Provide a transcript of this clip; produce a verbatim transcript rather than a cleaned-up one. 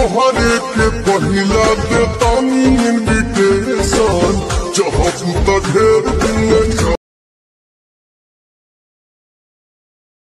तोहरे के पहिला देतानी इनविटेशन, चाहब त ढेर